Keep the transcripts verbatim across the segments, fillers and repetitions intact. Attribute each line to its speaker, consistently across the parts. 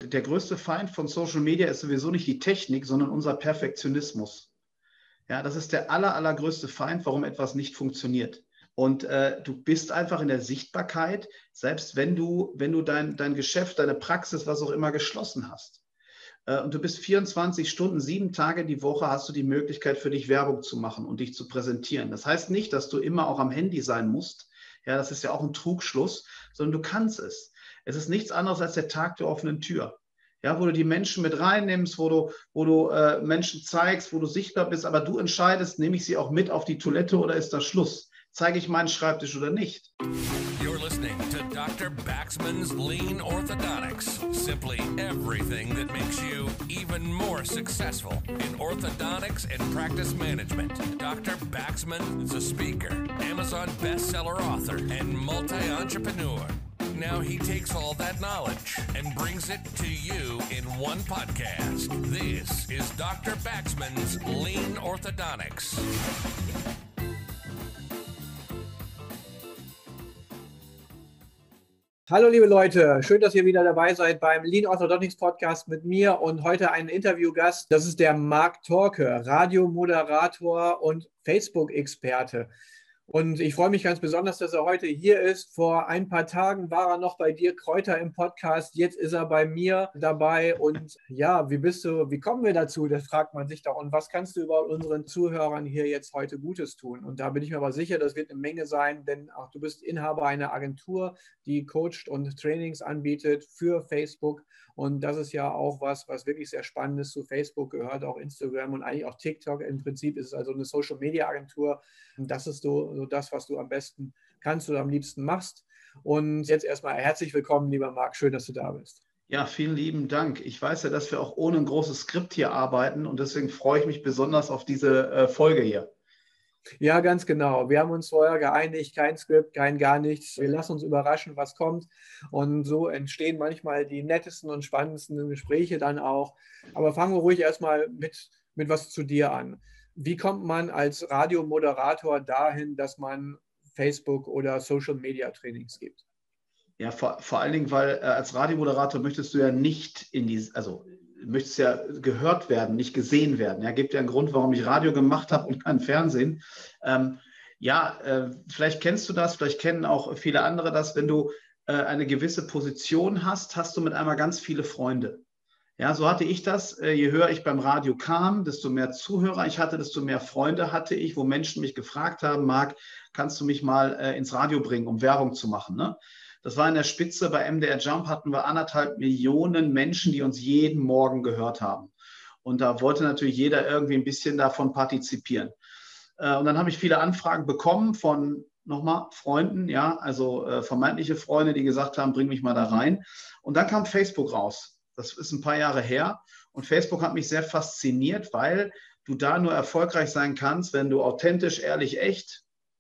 Speaker 1: der größte Feind von Social Media ist sowieso nicht die Technik, sondern unser Perfektionismus. Ja, das ist der aller, allergrößte Feind, warum etwas nicht funktioniert. Und äh, du bist einfach in der Sichtbarkeit, selbst wenn du, wenn du dein, dein Geschäft, deine Praxis, was auch immer geschlossen hast. Äh, und du bist vierundzwanzig Stunden, sieben Tage die Woche, hast du die Möglichkeit für dich Werbung zu machen und dich zu präsentieren. Das heißt nicht, dass du immer auch am Handy sein musst. Ja, das ist ja auch ein Trugschluss, sondern du kannst es. Es ist nichts anderes als der Tag der offenen Tür. Ja, wo du die Menschen mit reinnimmst, wo du, wo du äh, Menschen zeigst, wo du sichtbar bist, aber du entscheidest, nehme ich sie auch mit auf die Toilette oder ist das Schluss? Zeige ich meinen Schreibtisch oder nicht?
Speaker 2: You're listening to Doctor Baxman's Lean Orthodontics. Simply everything that makes you even more successful in orthodontics and practice management. Doctor Baxman is a speaker, Amazon bestseller author, and multi-entrepreneur. Now he takes all that knowledge and brings it to you in one podcast. This is Doctor Baxman's Lean Orthodontics.
Speaker 3: Hallo liebe Leute, schön, dass ihr wieder dabei seid beim Lean Orthodontics Podcast mit mir und heute einen Interviewgast. Das ist der Marc Thorke, Radiomoderator und Facebook-Experte. Und ich freue mich ganz besonders, dass er heute hier ist. Vor ein paar Tagen war er noch bei dir, Kräuter, im Podcast. Jetzt ist er bei mir dabei. Und ja, wie bist du, wie kommen wir dazu? Das fragt man sich doch. Und was kannst du über unseren Zuhörern hier jetzt heute Gutes tun? Und da bin ich mir aber sicher, das wird eine Menge sein, denn auch du bist Inhaber einer Agentur, die coacht und Trainings anbietet für Facebook. Und das ist ja auch was, was wirklich sehr spannend ist. Zu Facebook gehört auch Instagram und eigentlich auch TikTok. Im Prinzip ist es also eine Social-Media-Agentur. Und das ist so, so das, was du am besten kannst oder am liebsten machst. Und jetzt erstmal herzlich willkommen, lieber Marc. Schön, dass du da bist.
Speaker 1: Ja, vielen lieben Dank. Ich weiß ja, dass wir auch ohne ein großes Skript hier arbeiten und deswegen freue ich mich besonders auf diese äh, Folge hier.
Speaker 3: Ja, ganz genau. Wir haben uns vorher geeinigt, kein Skript, kein gar nichts. Wir lassen uns überraschen, was kommt. Und so entstehen manchmal die nettesten und spannendsten Gespräche dann auch. Aber fangen wir ruhig erstmal mit, mit was zu dir an. Wie kommt man als Radiomoderator dahin, dass man Facebook- oder Social-Media-Trainings gibt?
Speaker 1: Ja, vor, vor allen Dingen, weil äh, als Radiomoderator möchtest du ja nicht in die, also möchtest ja gehört werden, nicht gesehen werden. Ja, gibt ja einen Grund, warum ich Radio gemacht habe und kein Fernsehen. Ähm, ja, äh, vielleicht kennst du das, vielleicht kennen auch viele andere das. Wenn du äh, eine gewisse Position hast, hast du mit einmal ganz viele Freunde. Ja, so hatte ich das. Äh, je höher ich beim Radio kam, desto mehr Zuhörer ich hatte, desto mehr Freunde hatte ich, wo Menschen mich gefragt haben, Marc, kannst du mich mal äh, ins Radio bringen, um Werbung zu machen, ne? Das war in der Spitze, bei M D R Jump hatten wir anderthalb Millionen Menschen, die uns jeden Morgen gehört haben. Und da wollte natürlich jeder irgendwie ein bisschen davon partizipieren. Und dann habe ich viele Anfragen bekommen von, nochmal, Freunden, ja, also äh, vermeintliche Freunde, die gesagt haben, bring mich mal da rein. Und dann kam Facebook raus. Das ist ein paar Jahre her. Und Facebook hat mich sehr fasziniert, weil du da nur erfolgreich sein kannst, wenn du authentisch, ehrlich, echt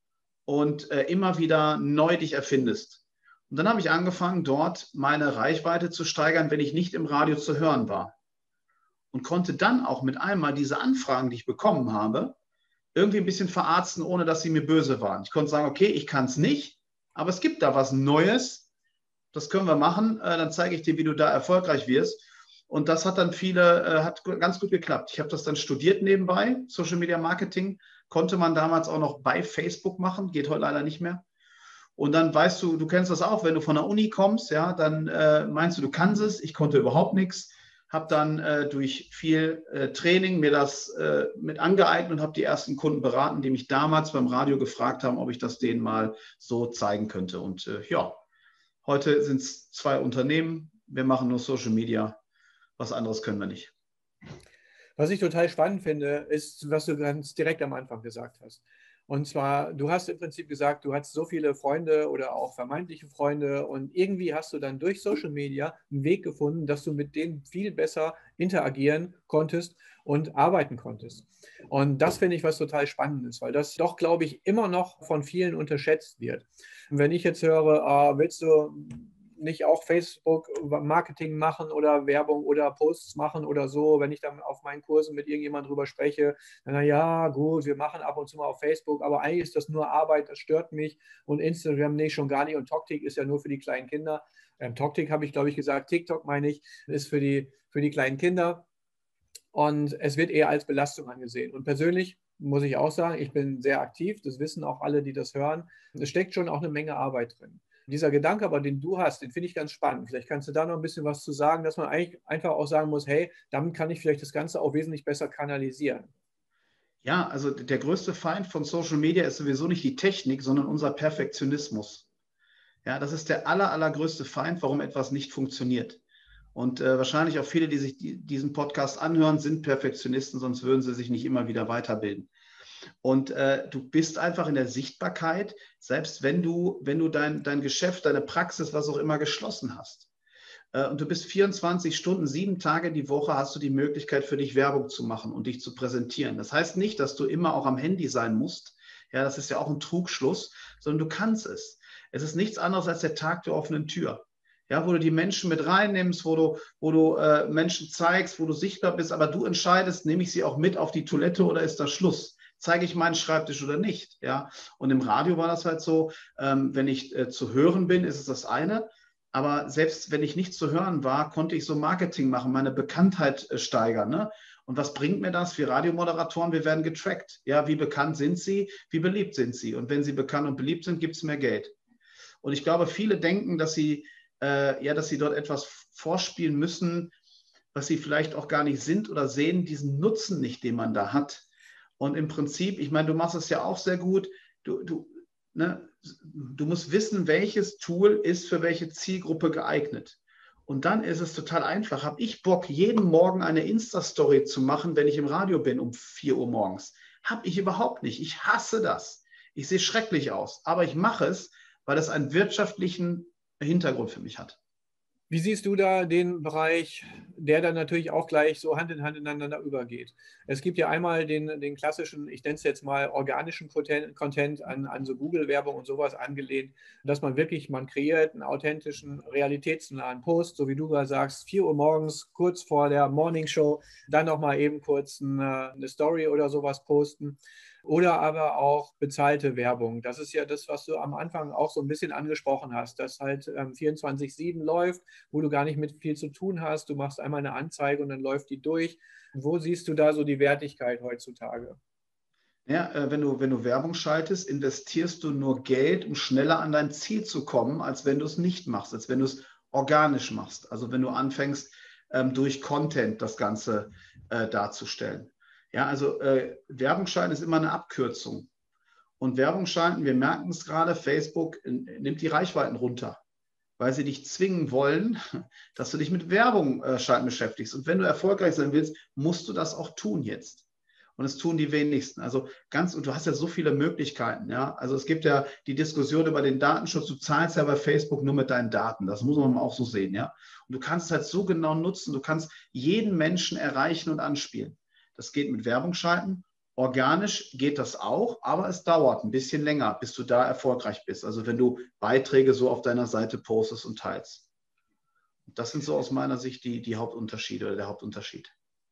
Speaker 1: und äh, immer wieder neu dich erfindest. Und dann habe ich angefangen, dort meine Reichweite zu steigern, wenn ich nicht im Radio zu hören war. Und konnte dann auch mit einmal diese Anfragen, die ich bekommen habe, irgendwie ein bisschen verarzten, ohne dass sie mir böse waren. Ich konnte sagen, okay, ich kann es nicht, aber es gibt da was Neues, das können wir machen, dann zeige ich dir, wie du da erfolgreich wirst. Und das hat dann viele, hat ganz gut geklappt. Ich habe das dann studiert nebenbei, Social Media Marketing, konnte man damals auch noch bei Facebook machen, geht heute leider nicht mehr. Und dann weißt du, du kennst das auch, wenn du von der Uni kommst, ja, dann äh, meinst du, du kannst es. Ich konnte überhaupt nichts, habe dann äh, durch viel äh, Training mir das äh, mit angeeignet und habe die ersten Kunden beraten, die mich damals beim Radio gefragt haben, ob ich das denen mal so zeigen könnte. Und äh, ja, heute sind es zwei Unternehmen. Wir machen nur Social Media. Was anderes können wir nicht.
Speaker 3: Was ich total spannend finde, ist, was du ganz direkt am Anfang gesagt hast. Und zwar, du hast im Prinzip gesagt, du hast so viele Freunde oder auch vermeintliche Freunde und irgendwie hast du dann durch Social Media einen Weg gefunden, dass du mit denen viel besser interagieren konntest und arbeiten konntest. Und das finde ich was total Spannendes, weil das doch, glaube ich, immer noch von vielen unterschätzt wird. Und wenn ich jetzt höre, äh, willst du nicht auch Facebook-Marketing machen oder Werbung oder Posts machen oder so, wenn ich dann auf meinen Kursen mit irgendjemandem drüber spreche, dann na ja, gut, wir machen ab und zu mal auf Facebook, aber eigentlich ist das nur Arbeit, das stört mich und Instagram nicht, schon gar nicht und TokTik ist ja nur für die kleinen Kinder. Ähm, TokTik habe ich, glaube ich, gesagt. TikTok meine ich, ist für die, für die kleinen Kinder. Und es wird eher als Belastung angesehen. Und persönlich muss ich auch sagen, ich bin sehr aktiv. Das wissen auch alle, die das hören. Es steckt schon auch eine Menge Arbeit drin. Dieser Gedanke aber, den du hast, den finde ich ganz spannend. Vielleicht kannst du da noch ein bisschen was zu sagen, dass man eigentlich einfach auch sagen muss, hey, damit kann ich vielleicht das Ganze auch wesentlich besser kanalisieren.
Speaker 1: Ja, also der größte Feind von Social Media ist sowieso nicht die Technik, sondern unser Perfektionismus. Ja, das ist der aller, allergrößte Feind, warum etwas nicht funktioniert. Und äh, wahrscheinlich auch viele, die sich die, diesen Podcast anhören, sind Perfektionisten, sonst würden sie sich nicht immer wieder weiterbilden. Und äh, du bist einfach in der Sichtbarkeit, selbst wenn du, wenn du dein, dein Geschäft, deine Praxis, was auch immer geschlossen hast. Äh, und du bist vierundzwanzig Stunden, sieben Tage die Woche, hast du die Möglichkeit für dich Werbung zu machen und dich zu präsentieren. Das heißt nicht, dass du immer auch am Handy sein musst. Ja, das ist ja auch ein Trugschluss, sondern du kannst es. Es ist nichts anderes als der Tag der offenen Tür. Ja, wo du die Menschen mit reinnimmst, wo du, wo du äh, Menschen zeigst, wo du sichtbar bist, aber du entscheidest, nehme ich sie auch mit auf die Toilette oder ist das Schluss? Zeige ich meinen Schreibtisch oder nicht? Ja, und im Radio war das halt so, ähm, wenn ich äh, zu hören bin, ist es das eine. Aber selbst wenn ich nicht zu hören war, konnte ich so Marketing machen, meine Bekanntheit äh, steigern. Ne? Und was bringt mir das? Wir Radiomoderatoren, wir werden getrackt. Ja, wie bekannt sind sie? Wie beliebt sind sie? Und wenn sie bekannt und beliebt sind, gibt es mehr Geld. Und ich glaube, viele denken, dass sie Äh, ja, dass sie dort etwas vorspielen müssen, was sie vielleicht auch gar nicht sind oder sehen diesen Nutzen nicht, den man da hat. Und im Prinzip, ich meine, du machst es ja auch sehr gut, du, du, ne, du musst wissen, welches Tool ist für welche Zielgruppe geeignet. Und dann ist es total einfach. Habe ich Bock, jeden Morgen eine Insta-Story zu machen, wenn ich im Radio bin um vier Uhr morgens? Habe ich überhaupt nicht. Ich hasse das. Ich sehe schrecklich aus, aber ich mache es, weil es einen wirtschaftlichen Hintergrund für mich hat.
Speaker 3: Wie siehst du da den Bereich, der dann natürlich auch gleich so Hand in Hand ineinander übergeht? Es gibt ja einmal den, den klassischen, ich nenne es jetzt mal organischen Content an, an so Google-Werbung und sowas angelehnt, dass man wirklich, man kreiert einen authentischen, realitätsnahen Post, so wie du gerade sagst, vier Uhr morgens, kurz vor der Morning Show, dann nochmal eben kurz eine, eine Story oder sowas posten. Oder aber auch bezahlte Werbung. Das ist ja das, was du am Anfang auch so ein bisschen angesprochen hast, dass halt ähm, vierundzwanzig sieben läuft, wo du gar nicht mit viel zu tun hast. Du machst einmal eine Anzeige und dann läuft die durch. Wo siehst du da so die Wertigkeit heutzutage?
Speaker 1: Ja, äh, wenn du, wenn du Werbung schaltest, investierst du nur Geld, um schneller an dein Ziel zu kommen, als wenn du es nicht machst, als wenn du es organisch machst. Also wenn du anfängst, ähm, durch Content das Ganze äh, darzustellen. Ja, also äh, Werbung schalten ist immer eine Abkürzung. Und Werbung schalten, wir merken es gerade, Facebook nimmt die Reichweiten runter, weil sie dich zwingen wollen, dass du dich mit Werbung äh, schalten beschäftigst. Und wenn du erfolgreich sein willst, musst du das auch tun jetzt. Und es tun die wenigsten. Also ganz, und du hast ja so viele Möglichkeiten, ja. Also es gibt ja die Diskussion über den Datenschutz. Du zahlst ja bei Facebook nur mit deinen Daten. Das muss man auch so sehen, ja. Und du kannst es halt so genau nutzen. Du kannst jeden Menschen erreichen und anspielen. Das geht mit Werbung schalten. Organisch geht das auch, aber es dauert ein bisschen länger, bis du da erfolgreich bist. Also wenn du Beiträge so auf deiner Seite postest und teilst. Das sind so aus meiner Sicht die, die Hauptunterschiede oder der Hauptunterschied.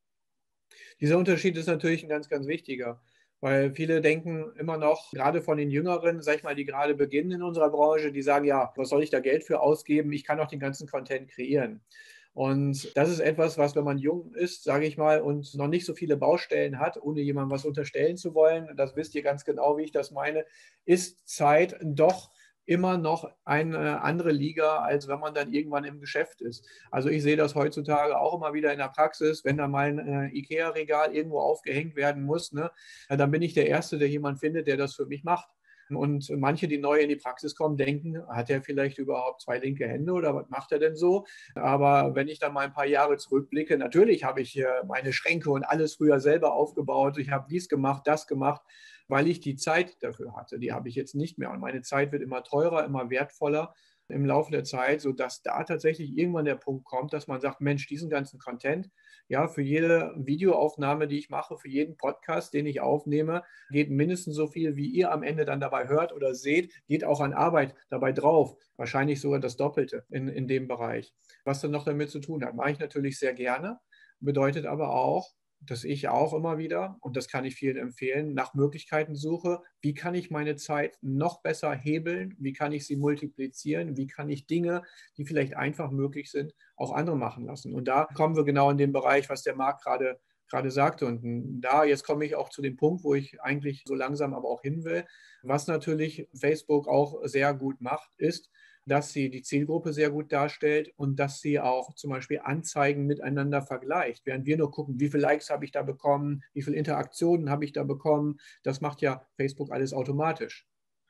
Speaker 3: Dieser Unterschied ist natürlich ein ganz, ganz wichtiger, weil viele denken immer noch, gerade von den Jüngeren, sag ich mal, die gerade beginnen in unserer Branche, die sagen, ja, was soll ich da Geld für ausgeben? Ich kann doch den ganzen Content kreieren. Und das ist etwas, was, wenn man jung ist, sage ich mal, und noch nicht so viele Baustellen hat, ohne jemandem was unterstellen zu wollen, das wisst ihr ganz genau, wie ich das meine, ist Zeit doch immer noch eine andere Liga, als wenn man dann irgendwann im Geschäft ist. Also ich sehe das heutzutage auch immer wieder in der Praxis, wenn da mal ein äh, Ikea-Regal irgendwo aufgehängt werden muss, ne, dann bin ich der Erste, der jemanden findet, der das für mich macht. Und manche, die neu in die Praxis kommen, denken, hat er vielleicht überhaupt zwei linke Hände oder was macht er denn so? Aber wenn ich dann mal ein paar Jahre zurückblicke, natürlich habe ich hier meine Schränke und alles früher selber aufgebaut. Ich habe dies gemacht, das gemacht, weil ich die Zeit dafür hatte. Die habe ich jetzt nicht mehr. Und meine Zeit wird immer teurer, immer wertvoller im Laufe der Zeit, sodass da tatsächlich irgendwann der Punkt kommt, dass man sagt, Mensch, diesen ganzen Content, ja, für jede Videoaufnahme, die ich mache, für jeden Podcast, den ich aufnehme, geht mindestens so viel, wie ihr am Ende dann dabei hört oder seht, geht auch an Arbeit dabei drauf. Wahrscheinlich sogar das Doppelte in, in dem Bereich. Was dann noch damit zu tun hat, mache ich natürlich sehr gerne, bedeutet aber auch, dass ich auch immer wieder, und das kann ich vielen empfehlen, nach Möglichkeiten suche, wie kann ich meine Zeit noch besser hebeln, wie kann ich sie multiplizieren, wie kann ich Dinge, die vielleicht einfach möglich sind, auch andere machen lassen. Und da kommen wir genau in den Bereich, was der Marc gerade gerade sagte. Und da, jetzt komme ich auch zu dem Punkt, wo ich eigentlich so langsam aber auch hin will. Was natürlich Facebook auch sehr gut macht, ist, dass sie die Zielgruppe sehr gut darstellt und dass sie auch zum Beispiel Anzeigen miteinander vergleicht. Während wir nur gucken, wie viele Likes habe ich da bekommen, wie viele Interaktionen habe ich da bekommen, das macht ja Facebook alles automatisch.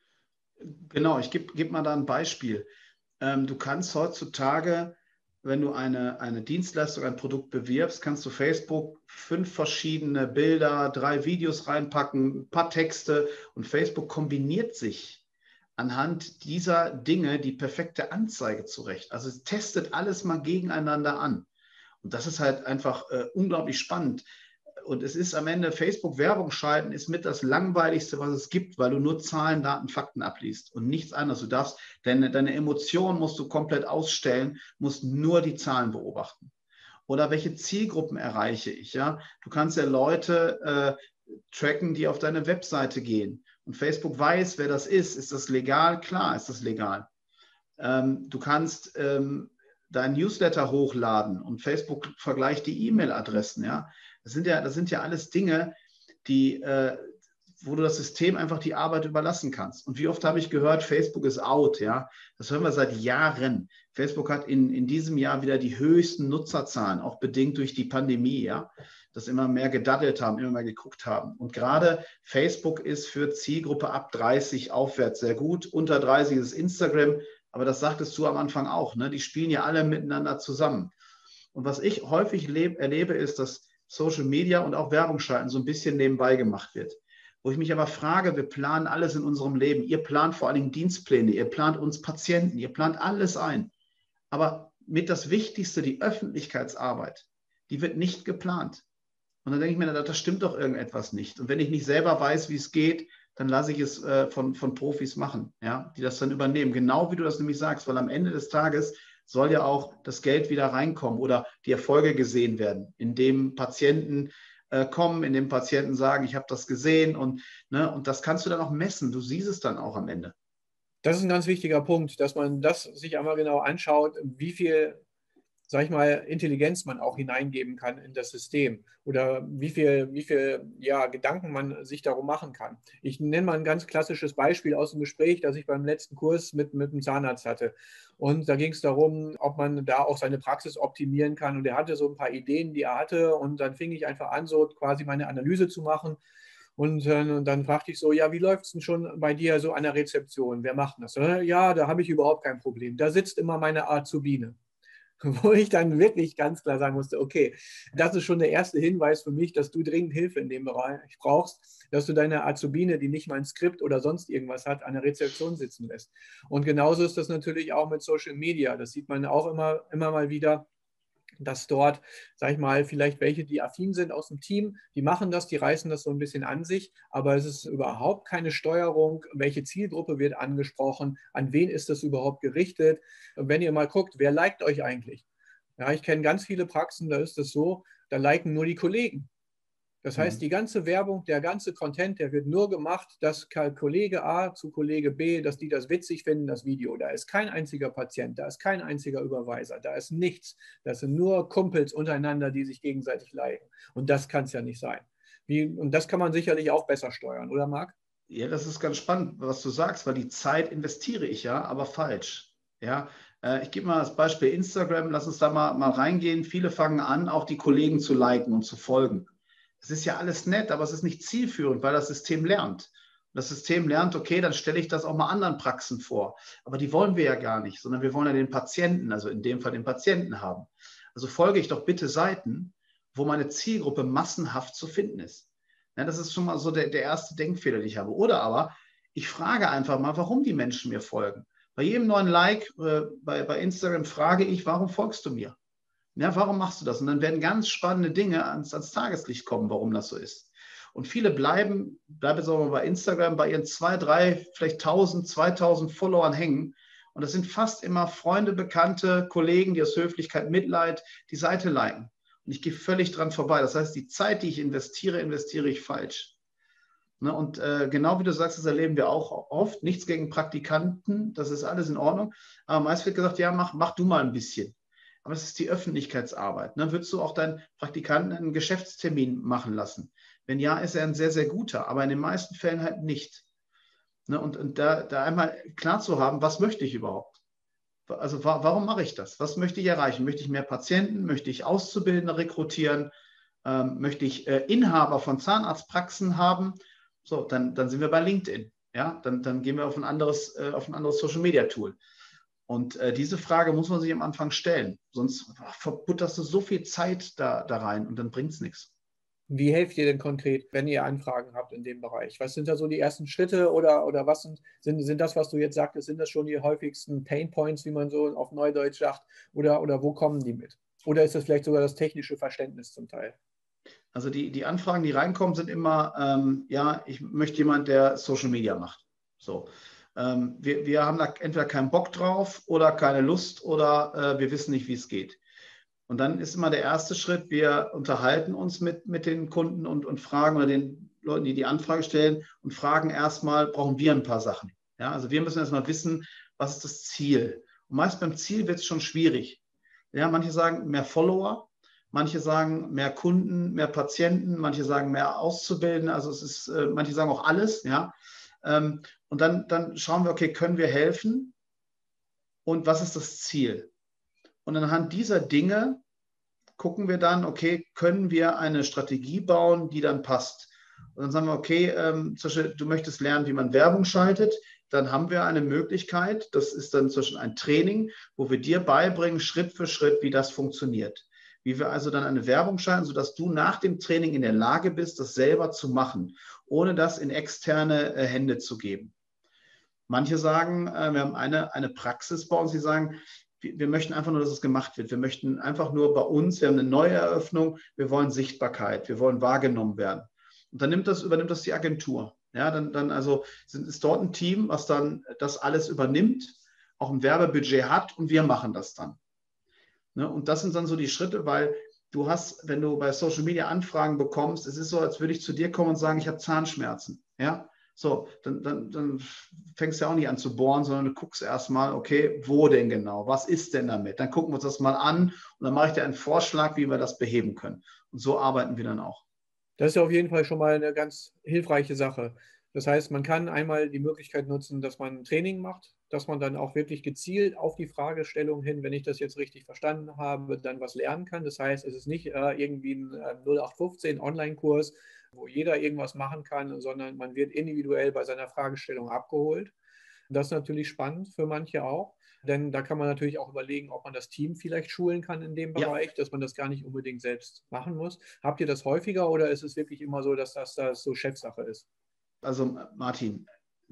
Speaker 1: Genau, ich gebe geb mal da ein Beispiel. Ähm, du kannst heutzutage, wenn du eine, eine Dienstleistung, ein Produkt bewirbst, kannst du Facebook fünf verschiedene Bilder, drei Videos reinpacken, ein paar Texte und Facebook kombiniert sich anhand dieser Dinge die perfekte Anzeige zurecht. Also es testet alles mal gegeneinander an. Und das ist halt einfach äh, unglaublich spannend. Und es ist am Ende, Facebook-Werbung schalten ist mit das Langweiligste, was es gibt, weil du nur Zahlen, Daten, Fakten abliest und nichts anderes. Du darfst, deine, deine Emotionen musst du komplett ausstellen, musst nur die Zahlen beobachten. Oder welche Zielgruppen erreiche ich? Ja? Du kannst ja Leute äh, tracken, die auf deine Webseite gehen. Und Facebook weiß, wer das ist. Ist das legal? Klar, ist das legal. Ähm, du kannst ähm, dein Newsletter hochladen und Facebook vergleicht die E-Mail-Adressen. Ja? Das sind ja, das sind ja alles Dinge, die, äh, wo du das System einfach die Arbeit überlassen kannst. Und wie oft habe ich gehört, Facebook ist out. Ja? Das hören wir seit Jahren. Facebook hat in, in diesem Jahr wieder die höchsten Nutzerzahlen, auch bedingt durch die Pandemie, ja, dass immer mehr gedaddelt haben, immer mehr geguckt haben. Und gerade Facebook ist für Zielgruppe ab dreißig aufwärts sehr gut. Unter dreißig ist Instagram, aber das sagtest du am Anfang auch, ne? Die spielen ja alle miteinander zusammen. Und was ich häufig leb, erlebe, ist, dass Social Media und auch Werbung schalten so ein bisschen nebenbei gemacht wird. Wo ich mich aber frage, wir planen alles in unserem Leben. Ihr plant vor allen Dingen Dienstpläne, ihr plant uns Patienten, ihr plant alles ein. Aber mit das Wichtigste, die Öffentlichkeitsarbeit, die wird nicht geplant. Und dann denke ich mir, das stimmt doch irgendetwas nicht. Und wenn ich nicht selber weiß, wie es geht, dann lasse ich es äh, von, von Profis machen, ja, die das dann übernehmen. Genau wie du das nämlich sagst, weil am Ende des Tages soll ja auch das Geld wieder reinkommen oder die Erfolge gesehen werden, indem Patienten äh, kommen, indem Patienten sagen, ich habe das gesehen und, ne, und das kannst du dann auch messen. Du siehst es dann auch am Ende.
Speaker 3: Das ist ein ganz wichtiger Punkt, dass man das sich einmal genau anschaut, wie viel, sag ich mal, Intelligenz man auch hineingeben kann in das System oder wie viel, wie viel ja, Gedanken man sich darum machen kann. Ich nenne mal ein ganz klassisches Beispiel aus dem Gespräch, das ich beim letzten Kurs mit, mit dem Zahnarzt hatte. Und da ging es darum, ob man da auch seine Praxis optimieren kann. Und er hatte so ein paar Ideen, die er hatte. Und dann fing ich einfach an, so quasi meine Analyse zu machen. Und, äh, und dann fragte ich so, ja, wie läuft es denn schon bei dir so an der Rezeption? Wer macht das? Ja, da habe ich überhaupt kein Problem. Da sitzt immer meine Azubine. Wo ich dann wirklich ganz klar sagen musste, okay, das ist schon der erste Hinweis für mich, dass du dringend Hilfe in dem Bereich brauchst, dass du deine Azubine, die nicht mal ein Skript oder sonst irgendwas hat, an der Rezeption sitzen lässt. Und genauso ist das natürlich auch mit Social Media. Das sieht man auch immer, immer mal wieder, dass dort, sag ich mal, vielleicht welche, die affin sind aus dem Team, die machen das, die reißen das so ein bisschen an sich, aber es ist überhaupt keine Steuerung, welche Zielgruppe wird angesprochen, an wen ist das überhaupt gerichtet. Und wenn ihr mal guckt, wer liked euch eigentlich? Ja, ich kenne ganz viele Praxen, da ist es so, da liken nur die Kollegen. Das heißt, die ganze Werbung, der ganze Content, der wird nur gemacht, dass Kollege A zu Kollege B, dass die das witzig finden, das Video. Da ist kein einziger Patient, da ist kein einziger Überweiser, da ist nichts. Das sind nur Kumpels untereinander, die sich gegenseitig liken. Und das kann es ja nicht sein. Wie, und das kann man sicherlich auch besser steuern, oder Marc?
Speaker 1: Ja, das ist ganz spannend, was du sagst, weil die Zeit investiere ich ja, aber falsch. Ja, äh, ich gebe mal das Beispiel Instagram, lass uns da mal, mal reingehen. Viele fangen an, auch die Kollegen zu liken und zu folgen. Es ist ja alles nett, aber es ist nicht zielführend, weil das System lernt. Das System lernt, okay, dann stelle ich das auch mal anderen Praxen vor. Aber die wollen wir ja gar nicht, sondern wir wollen ja den Patienten, also in dem Fall den Patienten haben. Also folge ich doch bitte Seiten, wo meine Zielgruppe massenhaft zu finden ist. Ja, das ist schon mal so der, der erste Denkfehler, den ich habe. Oder aber, ich frage einfach mal, warum die Menschen mir folgen. Bei jedem neuen Like äh, bei, bei Instagram frage ich, warum folgst du mir? Ja, warum machst du das? Und dann werden ganz spannende Dinge ans, ans Tageslicht kommen, warum das so ist. Und viele bleiben, bleiben jetzt auch mal bei Instagram, bei ihren zwei, drei, vielleicht tausend, zweitausend Followern hängen. Und das sind fast immer Freunde, Bekannte, Kollegen, die aus Höflichkeit, Mitleid die Seite liken. Und ich gehe völlig dran vorbei. Das heißt, die Zeit, die ich investiere, investiere ich falsch. Ne? Und äh, genau wie du sagst, das erleben wir auch oft. Nichts gegen Praktikanten, das ist alles in Ordnung. Aber meist wird gesagt, ja, mach, mach du mal ein bisschen. Aber es ist die Öffentlichkeitsarbeit. Ne? Würdest du auch deinen Praktikanten einen Geschäftstermin machen lassen? Wenn ja, ist er ein sehr, sehr guter, aber in den meisten Fällen halt nicht. Ne? Und, und da, da einmal klar zu haben, was möchte ich überhaupt? Also wa warum mache ich das? Was möchte ich erreichen? Möchte ich mehr Patienten? Möchte ich Auszubildende rekrutieren? Ähm, möchte ich äh, Inhaber von Zahnarztpraxen haben? So, dann, dann sind wir bei LinkedIn. Ja? Dann, dann gehen wir auf ein anderes, äh, auf ein anderes Social-Media-Tool. Und äh, diese Frage muss man sich am Anfang stellen. Sonst verbutterst du so viel Zeit da, da rein und dann bringt es nichts.
Speaker 3: Wie helft ihr denn konkret, wenn ihr Anfragen habt in dem Bereich? Was sind da so die ersten Schritte oder, oder was sind, sind, sind das, was du jetzt sagtest, sind das schon die häufigsten Pain Points, wie man so auf Neudeutsch sagt? Oder, oder wo kommen die mit? Oder ist das vielleicht sogar das technische Verständnis zum Teil?
Speaker 1: Also die, die Anfragen, die reinkommen, sind immer, ähm, ja, ich möchte jemand, der Social Media macht. So. Ähm, wir, wir haben da entweder keinen Bock drauf oder keine Lust oder äh, wir wissen nicht, wie es geht. Und dann ist immer der erste Schritt, wir unterhalten uns mit, mit den Kunden und, und fragen oder den Leuten, die die Anfrage stellen und fragen erstmal, brauchen wir ein paar Sachen. Ja, also wir müssen erstmal wissen, was ist das Ziel. Und meist beim Ziel wird es schon schwierig. Ja, manche sagen mehr Follower, manche sagen mehr Kunden, mehr Patienten, manche sagen mehr Auszubildende. Also es ist, äh, manche sagen auch alles. Ja, ähm, und dann, dann schauen wir, okay, können wir helfen und was ist das Ziel? Und anhand dieser Dinge gucken wir dann, okay, können wir eine Strategie bauen, die dann passt? Und dann sagen wir, okay, ähm, zum Beispiel, du möchtest lernen, wie man Werbung schaltet, dann haben wir eine Möglichkeit, das ist dann zum Beispiel ein Training, wo wir dir beibringen, Schritt für Schritt, wie das funktioniert. Wie wir also dann eine Werbung schalten, sodass du nach dem Training in der Lage bist, das selber zu machen, ohne das in externe äh, Hände zu geben. Manche sagen, äh, wir haben eine, eine Praxis bei uns, die sagen, wir möchten einfach nur, dass es gemacht wird. Wir möchten einfach nur bei uns, wir haben eine neue Eröffnung, wir wollen Sichtbarkeit, wir wollen wahrgenommen werden. Und dann nimmt das, übernimmt das die Agentur. Ja, dann, dann also sind, ist dort ein Team, was dann das alles übernimmt, auch ein Werbebudget hat und wir machen das dann. Ne? Und das sind dann so die Schritte, weil du hast, wenn du bei Social Media Anfragen bekommst, es ist so, als würde ich zu dir kommen und sagen, ich habe Zahnschmerzen. Ja, so, dann, dann, dann fängst du ja auch nicht an zu bohren, sondern du guckst erstmal, okay, wo denn genau? Was ist denn damit? Dann gucken wir uns das mal an und dann mache ich dir einen Vorschlag, wie wir das beheben können. Und so arbeiten wir dann auch.
Speaker 3: Das ist auf jeden Fall schon mal eine ganz hilfreiche Sache. Das heißt, man kann einmal die Möglichkeit nutzen, dass man ein Training macht, dass man dann auch wirklich gezielt auf die Fragestellung hin, wenn ich das jetzt richtig verstanden habe, dann was lernen kann. Das heißt, es ist nicht äh, irgendwie ein äh, null acht fünfzehn Online-Kurs, wo jeder irgendwas machen kann, sondern man wird individuell bei seiner Fragestellung abgeholt. Das ist natürlich spannend für manche auch, denn da kann man natürlich auch überlegen, ob man das Team vielleicht schulen kann in dem Bereich, ja, dass man das gar nicht unbedingt selbst machen muss. Habt ihr das häufiger oder ist es wirklich immer so, dass das, das so Chefsache ist?
Speaker 1: Also Martin,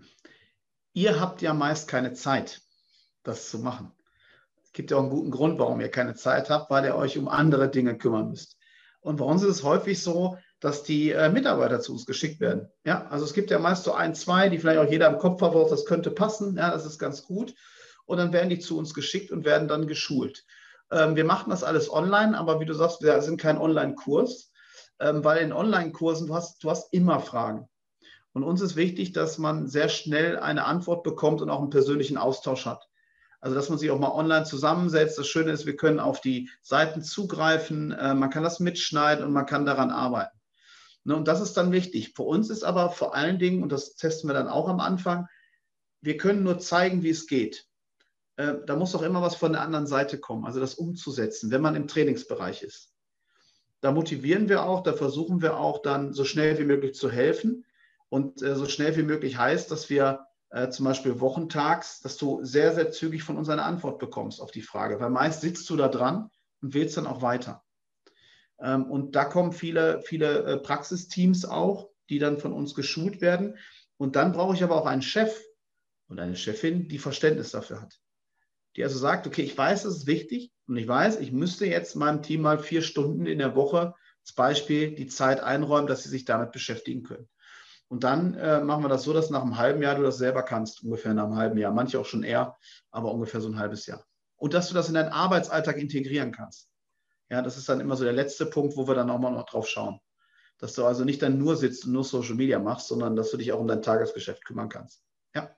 Speaker 1: ihr habt ja meist keine Zeit, das zu machen. Es gibt ja auch einen guten Grund, warum ihr keine Zeit habt, weil ihr euch um andere Dinge kümmern müsst. Und bei uns ist es häufig so, dass die äh, Mitarbeiter zu uns geschickt werden. Ja, also es gibt ja meist so ein, zwei, die vielleicht auch jeder im Kopf hat, das könnte passen. Ja, das ist ganz gut. Und dann werden die zu uns geschickt und werden dann geschult. Ähm, wir machen das alles online, aber wie du sagst, wir sind kein Online-Kurs, ähm, weil in Online-Kursen, du hast, du hast immer Fragen. Und uns ist wichtig, dass man sehr schnell eine Antwort bekommt und auch einen persönlichen Austausch hat. Also, dass man sich auch mal online zusammensetzt. Das Schöne ist, wir können auf die Seiten zugreifen, äh, man kann das mitschneiden und man kann daran arbeiten. Ne, und das ist dann wichtig. Für uns ist aber vor allen Dingen, und das testen wir dann auch am Anfang, wir können nur zeigen, wie es geht. Äh, da muss auch immer was von der anderen Seite kommen, also das umzusetzen, wenn man im Trainingsbereich ist. Da motivieren wir auch, da versuchen wir auch dann so schnell wie möglich zu helfen. Und äh, so schnell wie möglich heißt, dass wir äh, zum Beispiel wochentags, dass du sehr, sehr zügig von uns eine Antwort bekommst auf die Frage. Weil meist sitzt du da dran und willst dann auch weiter. Ähm, und da kommen viele, viele äh, Praxisteams auch, die dann von uns geschult werden. Und dann brauche ich aber auch einen Chef und eine Chefin, die Verständnis dafür hat. Die also sagt, okay, ich weiß, das ist wichtig und ich weiß, ich müsste jetzt meinem Team mal vier Stunden in der Woche als Beispiel die Zeit einräumen, dass sie sich damit beschäftigen können. Und dann äh, machen wir das so, dass nach einem halben Jahr du das selber kannst, ungefähr nach einem halben Jahr. Manche auch schon eher, aber ungefähr so ein halbes Jahr. Und dass du das in deinen Arbeitsalltag integrieren kannst. Ja, das ist dann immer so der letzte Punkt, wo wir dann auch mal noch drauf schauen. Dass du also nicht dann nur sitzt und nur Social Media machst, sondern dass du dich auch um dein Tagesgeschäft kümmern kannst. Ja.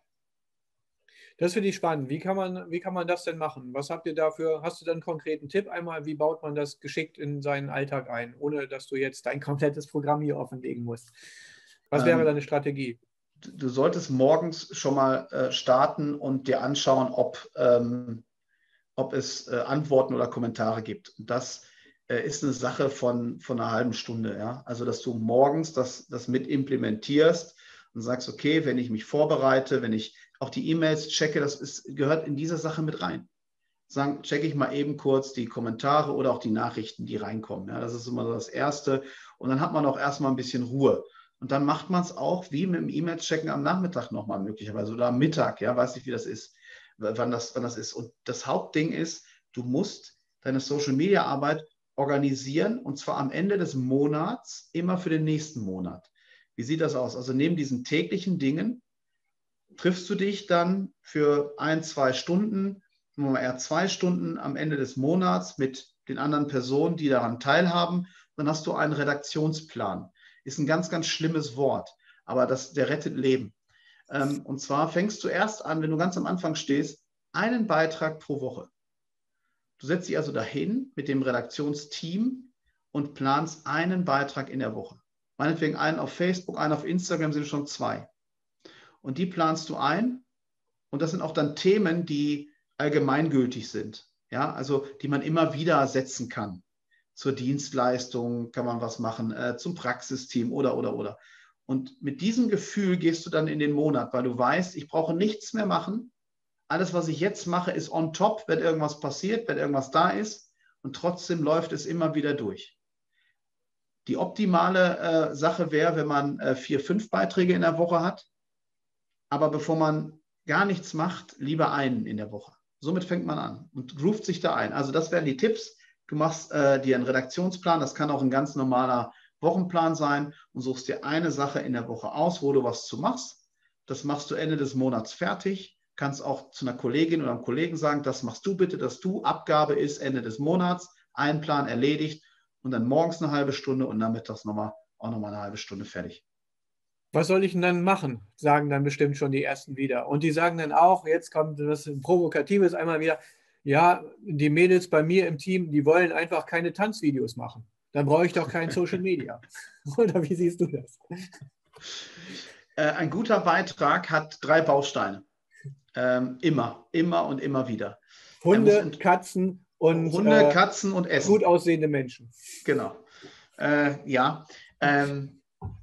Speaker 3: Das finde ich spannend. Wie kann man, wie kann man das denn machen? Was habt ihr dafür? Hast du da einen konkreten Tipp einmal? Wie baut man das geschickt in seinen Alltag ein, ohne dass du jetzt dein komplettes Programm hier offenlegen musst? Was wäre
Speaker 1: ähm,
Speaker 3: deine Strategie?
Speaker 1: Du, du solltest morgens schon mal äh, starten und dir anschauen, ob, ähm, ob es äh, Antworten oder Kommentare gibt. Und das äh, ist eine Sache von, von einer halben Stunde. Ja? Also, dass du morgens das, das mit implementierst und sagst, okay, wenn ich mich vorbereite, wenn ich auch die E-Mails checke, das ist, gehört in diese Sache mit rein. Sagen, checke ich mal eben kurz die Kommentare oder auch die Nachrichten, die reinkommen. Ja, das ist immer so das Erste. Und dann hat man auch erstmal ein bisschen Ruhe. Und dann macht man es auch wie mit dem E-Mail-Checken am Nachmittag nochmal möglicherweise oder am Mittag. Ja, weiß nicht, wie das ist, wann das, wann das ist. Und das Hauptding ist, du musst deine Social-Media-Arbeit organisieren und zwar am Ende des Monats immer für den nächsten Monat. Wie sieht das aus? Also neben diesen täglichen Dingen triffst du dich dann für ein, zwei Stunden, eher zwei Stunden am Ende des Monats mit den anderen Personen, die daran teilhaben. Dann hast du einen Redaktionsplan. Ist ein ganz, ganz schlimmes Wort, aber das, der rettet Leben. Ähm, und zwar fängst du erst an, wenn du ganz am Anfang stehst, einen Beitrag pro Woche. Du setzt dich also dahin mit dem Redaktionsteam und planst einen Beitrag in der Woche. Meinetwegen einen auf Facebook, einen auf Instagram, sind schon zwei. Und die planst du ein. Und das sind auch dann Themen, die allgemeingültig sind. Ja, also die man immer wieder setzen kann. Zur Dienstleistung kann man was machen, äh, zum Praxisteam oder, oder, oder. Und mit diesem Gefühl gehst du dann in den Monat, weil du weißt, ich brauche nichts mehr machen. Alles, was ich jetzt mache, ist on top, wenn irgendwas passiert, wenn irgendwas da ist. Und trotzdem läuft es immer wieder durch. Die optimale äh, Sache wäre, wenn man äh, vier, fünf Beiträge in der Woche hat. Aber bevor man gar nichts macht, lieber einen in der Woche. Somit fängt man an und ruft sich da ein. Also das wären die Tipps. Du machst äh, dir einen Redaktionsplan. Das kann auch ein ganz normaler Wochenplan sein und suchst dir eine Sache in der Woche aus, wo du was zu machst. Das machst du Ende des Monats fertig. Kannst auch zu einer Kollegin oder einem Kollegen sagen, das machst du bitte, dass du, Abgabe ist Ende des Monats, ein Plan erledigt und dann morgens eine halbe Stunde und nachmittags nochmal, auch nochmal eine halbe Stunde fertig.
Speaker 3: Was soll ich denn dann machen? Sagen dann bestimmt schon die Ersten wieder. Und die sagen dann auch, jetzt kommt das Provokatives einmal wieder, ja, die Mädels bei mir im Team, die wollen einfach keine Tanzvideos machen. Dann brauche ich doch kein Social Media. Oder wie siehst du das?
Speaker 1: Äh, ein guter Beitrag hat drei Bausteine. Ähm, immer, immer und immer wieder.
Speaker 3: Hunde, und, Katzen und
Speaker 1: Hunde, äh, Katzen und Essen.
Speaker 3: Gut aussehende Menschen.
Speaker 1: Genau. Äh, ja. Ähm,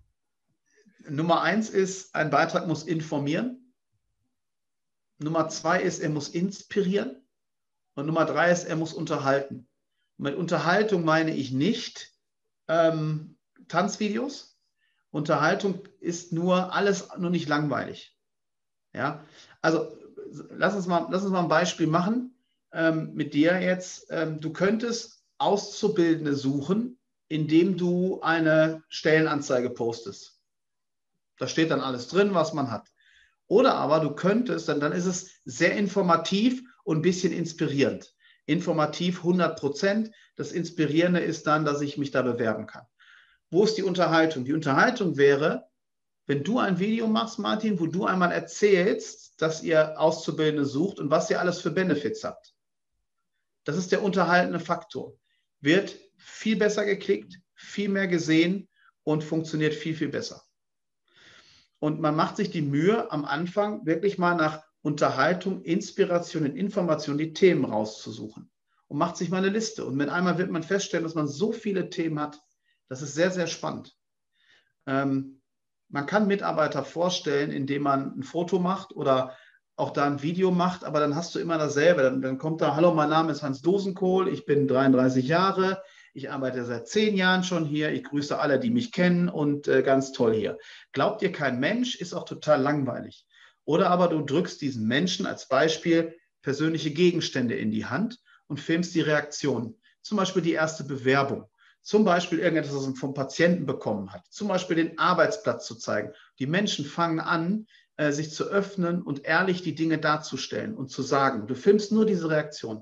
Speaker 1: Nummer eins ist, ein Beitrag muss informieren. Nummer zwei ist, er muss inspirieren. Und Nummer drei ist, er muss unterhalten. Und mit Unterhaltung meine ich nicht ähm, Tanzvideos. Unterhaltung ist nur alles, nur nicht langweilig. Ja, also lass uns mal, lass uns mal ein Beispiel machen ähm, mit dir jetzt. Ähm, du könntest Auszubildende suchen, indem du eine Stellenanzeige postest. Da steht dann alles drin, was man hat. Oder aber du könntest, dann, dann ist es sehr informativ und ein bisschen inspirierend. Informativ hundert Prozent. Das Inspirierende ist dann, dass ich mich da bewerben kann. Wo ist die Unterhaltung? Die Unterhaltung wäre, wenn du ein Video machst, Martin, wo du einmal erzählst, dass ihr Auszubildende sucht und was ihr alles für Benefits habt. Das ist der unterhaltende Faktor. Wird viel besser geklickt, viel mehr gesehen und funktioniert viel, viel besser. Und man macht sich die Mühe, am Anfang wirklich mal nach Unterhaltung, Inspiration und Information die Themen rauszusuchen und macht sich mal eine Liste. Und mit einmal wird man feststellen, dass man so viele Themen hat. Das ist sehr, sehr spannend. Ähm, man kann Mitarbeiter vorstellen, indem man ein Foto macht oder auch da ein Video macht, aber dann hast du immer dasselbe. Dann, dann kommt da, hallo, mein Name ist Hans Dosenkohl, ich bin dreiunddreißig Jahre, ich arbeite seit zehn Jahren schon hier, ich grüße alle, die mich kennen und äh, ganz toll hier. Glaubt ihr kein Mensch, ist auch total langweilig. Oder aber du drückst diesen Menschen als Beispiel persönliche Gegenstände in die Hand und filmst die Reaktion. Zum Beispiel die erste Bewerbung. Zum Beispiel irgendetwas, was man vom Patienten bekommen hat. Zum Beispiel den Arbeitsplatz zu zeigen. Die Menschen fangen an, äh, sich zu öffnen und ehrlich die Dinge darzustellen und zu sagen. Du filmst nur diese Reaktion.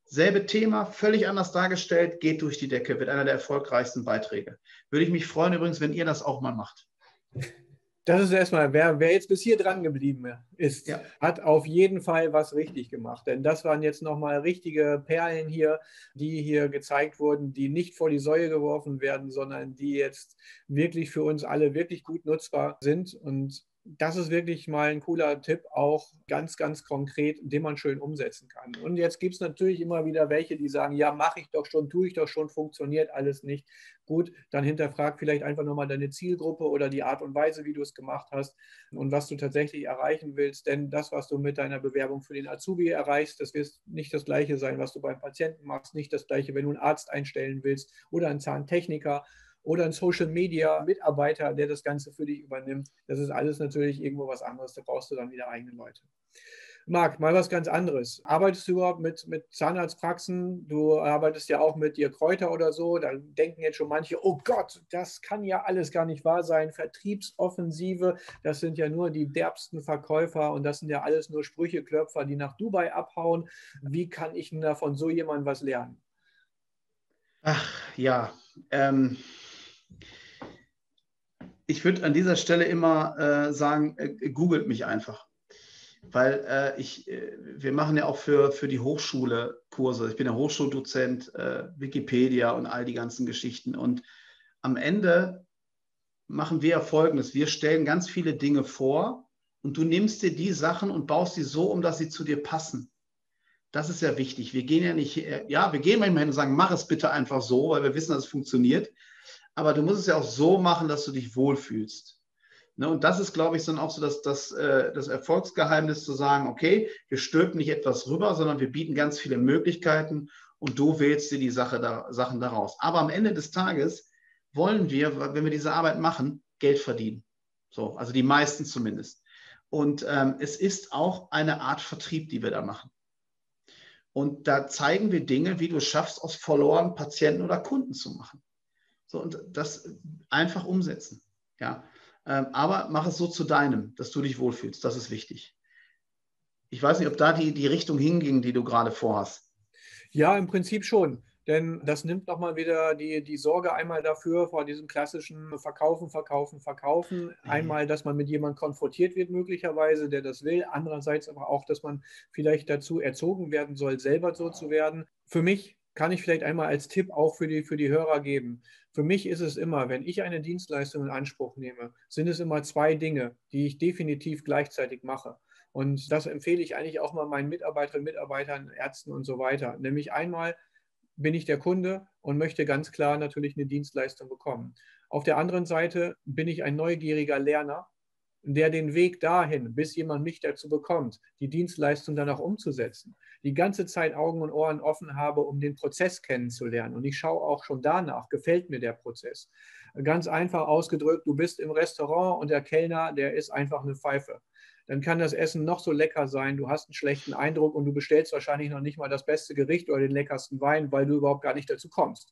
Speaker 1: selbe Thema, völlig anders dargestellt, geht durch die Decke, wird einer der erfolgreichsten Beiträge. Würde ich mich freuen übrigens, wenn ihr das auch mal macht.
Speaker 3: Das ist erstmal, wer, wer jetzt bis hier dran geblieben ist,
Speaker 1: ja.
Speaker 3: hat auf jeden Fall was richtig gemacht. Denn das waren jetzt nochmal richtige Perlen hier, die hier gezeigt wurden, die nicht vor die Säue geworfen werden, sondern die jetzt wirklich für uns alle wirklich gut nutzbar sind. Und das ist wirklich mal ein cooler Tipp, auch ganz, ganz konkret, den man schön umsetzen kann. Und jetzt gibt es natürlich immer wieder welche, die sagen, ja, mache ich doch schon, tue ich doch schon, funktioniert alles nicht. Gut, dann hinterfrag vielleicht einfach nochmal deine Zielgruppe oder die Art und Weise, wie du es gemacht hast und was du tatsächlich erreichen willst. Denn das, was du mit deiner Bewerbung für den Azubi erreichst, das wird nicht das Gleiche sein, was du beim Patienten machst, nicht das Gleiche, wenn du einen Arzt einstellen willst oder einen Zahntechniker oder ein Social-Media-Mitarbeiter, der das Ganze für dich übernimmt. Das ist alles natürlich irgendwo was anderes. Da brauchst du dann wieder eigene Leute. Marc, mal was ganz anderes. Arbeitest du überhaupt mit, mit Zahnarztpraxen? Du arbeitest ja auch mit Dirk Kräuter oder so. Da denken jetzt schon manche, oh Gott, das kann ja alles gar nicht wahr sein. Vertriebsoffensive, das sind ja nur die derbsten Verkäufer und das sind ja alles nur Sprücheklöpfer, die nach Dubai abhauen. Wie kann ich denn da von so jemandem was lernen?
Speaker 1: Ach ja, ähm... ich würde an dieser Stelle immer äh, sagen, äh, googelt mich einfach. Weil äh, ich, äh, wir machen ja auch für, für die Hochschule Kurse. Ich bin ja Hochschuldozent, äh, Wikipedia und all die ganzen Geschichten. Und am Ende machen wir ja Folgendes. Wir stellen ganz viele Dinge vor und du nimmst dir die Sachen und baust sie so um, dass sie zu dir passen. Das ist ja wichtig. Wir gehen ja nicht, ja, wir gehen manchmal hin und sagen, mach es bitte einfach so, weil wir wissen, dass es funktioniert. Aber du musst es ja auch so machen, dass du dich wohlfühlst. Ne? Und das ist, glaube ich, dann auch so das, das, das Erfolgsgeheimnis zu sagen, okay, wir stülpen nicht etwas rüber, sondern wir bieten ganz viele Möglichkeiten und du wählst dir die Sache da, Sachen daraus. Aber am Ende des Tages wollen wir, wenn wir diese Arbeit machen, Geld verdienen. So, also die meisten zumindest. Und ähm, es ist auch eine Art Vertrieb, die wir da machen. Und da zeigen wir Dinge, wie du es schaffst, aus Followern Patienten oder Kunden zu machen. So, und das einfach umsetzen. Ja. Ähm, aber mach es so zu deinem, dass du dich wohlfühlst. Das ist wichtig. Ich weiß nicht, ob da die, die Richtung hinging, die du gerade vorhast.
Speaker 3: Ja, im Prinzip schon. Denn das nimmt nochmal wieder die, die Sorge einmal dafür, vor diesem klassischen Verkaufen, Verkaufen, Verkaufen. Einmal, dass man mit jemandem konfrontiert wird, möglicherweise, der das will. Andererseits aber auch, dass man vielleicht dazu erzogen werden soll, selber so zu werden. Für mich kann ich vielleicht einmal als Tipp auch für die, für die Hörer geben. Für mich ist es immer, wenn ich eine Dienstleistung in Anspruch nehme, sind es immer zwei Dinge, die ich definitiv gleichzeitig mache. Und das empfehle ich eigentlich auch mal meinen Mitarbeiterinnen, Mitarbeitern, Ärzten und so weiter. Nämlich einmal bin ich der Kunde und möchte ganz klar natürlich eine Dienstleistung bekommen. Auf der anderen Seite bin ich ein neugieriger Lerner, der den Weg dahin, bis jemand mich dazu bekommt, die Dienstleistung dann auch umzusetzen, die ganze Zeit Augen und Ohren offen habe, um den Prozess kennenzulernen. Und ich schaue auch schon danach, gefällt mir der Prozess. Ganz einfach ausgedrückt, du bist im Restaurant und der Kellner, der ist einfach eine Pfeife. Dann kann das Essen noch so lecker sein, du hast einen schlechten Eindruck und du bestellst wahrscheinlich noch nicht mal das beste Gericht oder den leckersten Wein, weil du überhaupt gar nicht dazu kommst.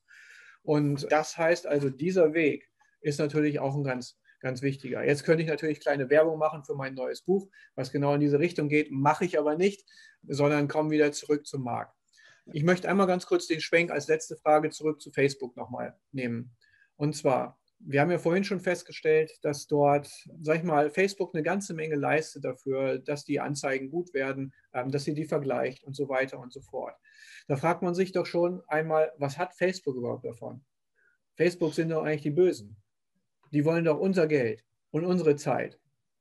Speaker 3: Und das heißt also, dieser Weg ist natürlich auch ein ganz Ganz wichtiger. Jetzt könnte ich natürlich kleine Werbung machen für mein neues Buch, was genau in diese Richtung geht, mache ich aber nicht, sondern komme wieder zurück zum Marc. Ich möchte einmal ganz kurz den Schwenk als letzte Frage zurück zu Facebook nochmal nehmen. Und zwar, wir haben ja vorhin schon festgestellt, dass dort, sag ich mal, Facebook eine ganze Menge leistet dafür, dass die Anzeigen gut werden, dass sie die vergleicht und so weiter und so fort. Da fragt man sich doch schon einmal, was hat Facebook überhaupt davon? Facebook sind doch eigentlich die Bösen. Die wollen doch unser Geld und unsere Zeit.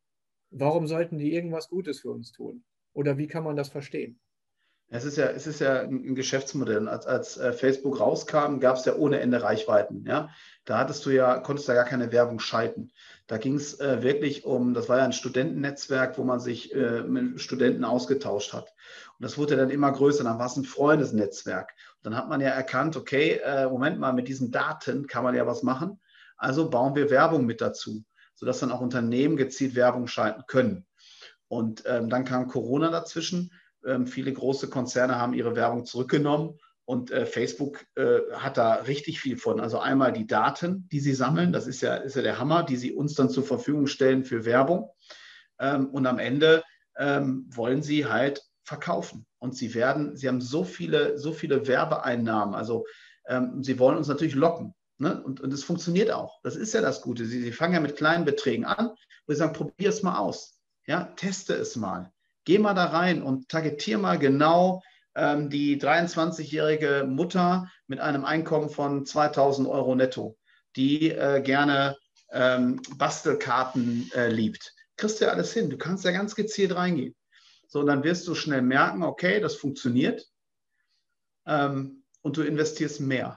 Speaker 3: Warum sollten die irgendwas Gutes für uns tun? Oder wie kann man das verstehen?
Speaker 1: Es ist ja, es ist ja ein Geschäftsmodell. Als, als Facebook rauskam, gab es ja ohne Ende Reichweiten. Ja? Da hattest du ja, konntest du ja gar keine Werbung schalten. Da ging es äh, wirklich um, das war ja ein Studentennetzwerk, wo man sich äh, mit Studenten ausgetauscht hat. Und das wurde dann immer größer, dann war es ein Freundesnetzwerk. Und dann hat man ja erkannt, okay, äh, Moment mal, mit diesen Daten kann man ja was machen. Also bauen wir Werbung mit dazu, sodass dann auch Unternehmen gezielt Werbung schalten können. Und ähm, dann kam Corona dazwischen. Ähm, viele große Konzerne haben ihre Werbung zurückgenommen und äh, Facebook äh, hat da richtig viel von. Also einmal die Daten, die sie sammeln, das ist ja, ist ja der Hammer, die sie uns dann zur Verfügung stellen für Werbung. Ähm, und am Ende ähm, wollen sie halt verkaufen. Und sie werden, sie haben so viele, so viele Werbeeinnahmen. Also ähm, sie wollen uns natürlich locken. Ne? Und, und es funktioniert auch. Das ist ja das Gute. Sie, sie fangen ja mit kleinen Beträgen an, wo sie sagen, probier es mal aus. Ja? Teste es mal. Geh mal da rein und targetier mal genau ähm, die dreiundzwanzigjährige Mutter mit einem Einkommen von zweitausend Euro netto, die äh, gerne ähm, Bastelkarten äh, liebt. Kriegst du ja alles hin. Du kannst ja ganz gezielt reingehen. So, und dann wirst du schnell merken, okay, das funktioniert ähm, und du investierst mehr.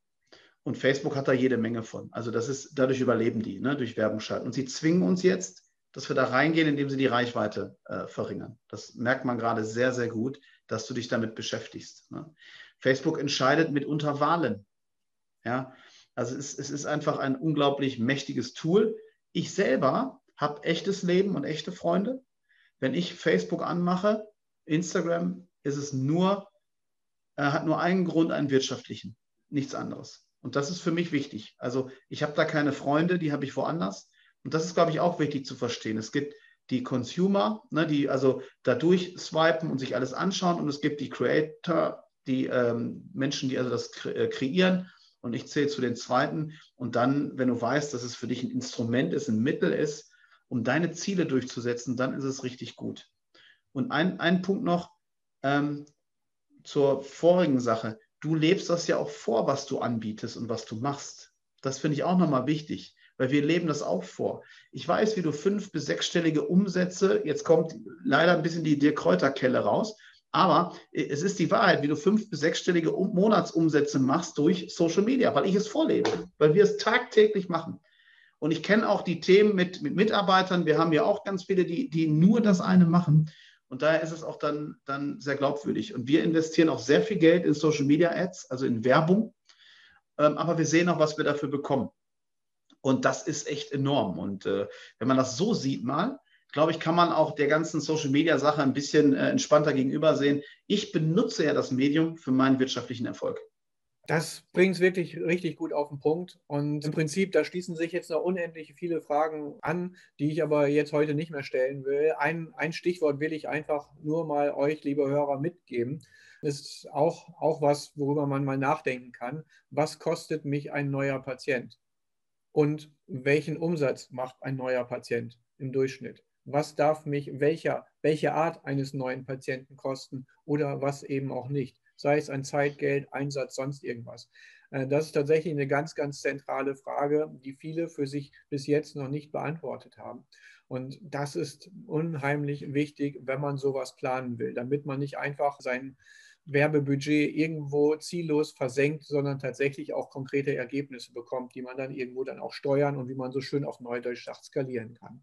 Speaker 1: Und Facebook hat da jede Menge von. Also das ist, dadurch überleben die, ne, durch Werbung schalten. Und sie zwingen uns jetzt, dass wir da reingehen, indem sie die Reichweite äh, verringern. Das merkt man gerade sehr, sehr gut, dass du dich damit beschäftigst. Ne? Facebook entscheidet mitunter Wahlen. Ja? Also es, es ist einfach ein unglaublich mächtiges Tool. Ich selber habe echtes Leben und echte Freunde. Wenn ich Facebook anmache, Instagram, ist es nur, äh, hat nur einen Grund, einen wirtschaftlichen, nichts anderes. Und das ist für mich wichtig. Also ich habe da keine Freunde, die habe ich woanders. Und das ist, glaube ich, auch wichtig zu verstehen. Es gibt die Consumer, ne, die also dadurch swipen und sich alles anschauen. Und es gibt die Creator, die ähm, Menschen, die also das kre- kreieren. Und ich zähle zu den Zweiten. Und dann, wenn du weißt, dass es für dich ein Instrument ist, ein Mittel ist, um deine Ziele durchzusetzen, dann ist es richtig gut. Und ein, ein Punkt noch ähm, zur vorigen Sache. Du lebst das ja auch vor, was du anbietest und was du machst. Das finde ich auch nochmal wichtig, weil wir leben das auch vor. Ich weiß, wie du fünf- bis sechsstellige Umsätze, jetzt kommt leider ein bisschen die Dirk Kräuter-Kelle raus, aber es ist die Wahrheit, wie du fünf- bis sechsstellige Monatsumsätze machst durch Social Media, weil ich es vorlebe, weil wir es tagtäglich machen. Und ich kenne auch die Themen mit, mit Mitarbeitern. Wir haben ja auch ganz viele, die, die nur das eine machen. Und daher ist es auch dann, dann sehr glaubwürdig. Und wir investieren auch sehr viel Geld in Social Media Ads, also in Werbung. Ähm, aber wir sehen auch, was wir dafür bekommen. Und das ist echt enorm. Und äh, wenn man das so sieht mal, glaube ich, kann man auch der ganzen Social Media Sache ein bisschen äh, entspannter gegenübersehen. Ich benutze ja das Medium für meinen wirtschaftlichen Erfolg.
Speaker 3: Das bringt es wirklich richtig gut auf den Punkt. Und im Prinzip, da schließen sich jetzt noch unendlich viele Fragen an, die ich aber jetzt heute nicht mehr stellen will. Ein, ein Stichwort will ich einfach nur mal euch, liebe Hörer, mitgeben. Das ist auch, auch was, worüber man mal nachdenken kann. Was kostet mich ein neuer Patient? Und welchen Umsatz macht ein neuer Patient im Durchschnitt? Was darf mich welcher, welche Art eines neuen Patienten kosten oder was eben auch nicht? Sei es ein Zeitgeld, Einsatz, sonst irgendwas. Das ist tatsächlich eine ganz, ganz zentrale Frage, die viele für sich bis jetzt noch nicht beantwortet haben. Und das ist unheimlich wichtig, wenn man sowas planen will, damit man nicht einfach sein Werbebudget irgendwo ziellos versenkt, sondern tatsächlich auch konkrete Ergebnisse bekommt, die man dann irgendwo dann auch steuern und wie man so schön auf Neudeutsch sagt, skalieren kann.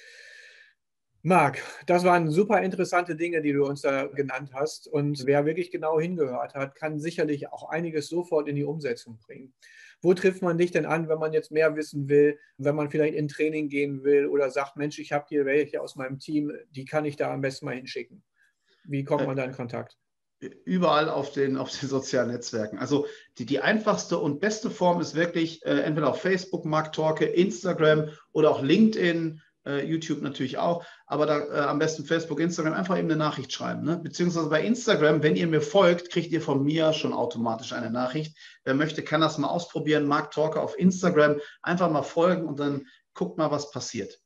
Speaker 3: Marc, das waren super interessante Dinge, die du uns da genannt hast. Und wer wirklich genau hingehört hat, kann sicherlich auch einiges sofort in die Umsetzung bringen. Wo trifft man dich denn an, wenn man jetzt mehr wissen will, wenn man vielleicht in Training gehen will oder sagt, Mensch, ich habe hier welche aus meinem Team, die kann ich da am besten mal hinschicken? Wie kommt man da in Kontakt?
Speaker 1: Überall auf den, auf den sozialen Netzwerken. Also die, die einfachste und beste Form ist wirklich äh, entweder auf Facebook, Marc Torke, Instagram oder auch LinkedIn, äh, YouTube natürlich auch, aber da äh, am besten Facebook, Instagram, einfach eben eine Nachricht schreiben. Ne? Beziehungsweise bei Instagram, wenn ihr mir folgt, kriegt ihr von mir schon automatisch eine Nachricht. Wer möchte, kann das mal ausprobieren. Marc Torke auf Instagram, einfach mal folgen und dann guckt mal, was passiert.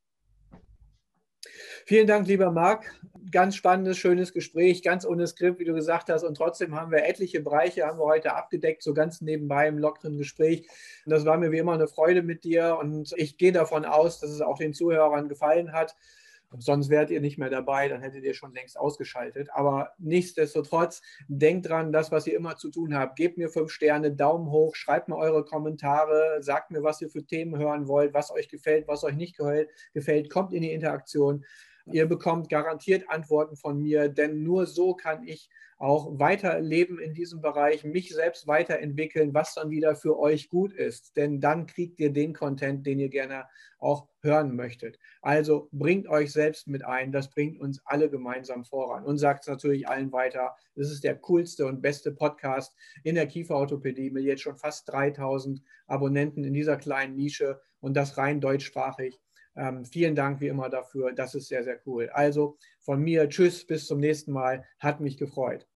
Speaker 3: Vielen Dank, lieber Marc. Ganz spannendes, schönes Gespräch, ganz ohne Skript, wie du gesagt hast. Und trotzdem haben wir etliche Bereiche, haben wir heute abgedeckt, so ganz nebenbei im lockeren Gespräch. Und das war mir wie immer eine Freude mit dir. Und ich gehe davon aus, dass es auch den Zuhörern gefallen hat. Sonst wärt ihr nicht mehr dabei, dann hättet ihr schon längst ausgeschaltet. Aber nichtsdestotrotz, denkt dran, das, was ihr immer zu tun habt. Gebt mir fünf Sterne, Daumen hoch, schreibt mir eure Kommentare, sagt mir, was ihr für Themen hören wollt, was euch gefällt, was euch nicht gefällt. Kommt in die Interaktion. Ihr bekommt garantiert Antworten von mir, denn nur so kann ich auch weiterleben in diesem Bereich, mich selbst weiterentwickeln, was dann wieder für euch gut ist. Denn dann kriegt ihr den Content, den ihr gerne auch hören möchtet. Also bringt euch selbst mit ein, das bringt uns alle gemeinsam voran und sagt es natürlich allen weiter. Das ist der coolste und beste Podcast in der Kieferorthopädie mit jetzt schon fast dreitausend Abonnenten in dieser kleinen Nische und das rein deutschsprachig. Ähm, vielen Dank wie immer dafür. Das ist sehr, sehr cool. Also von mir, tschüss, bis zum nächsten Mal. Hat mich gefreut.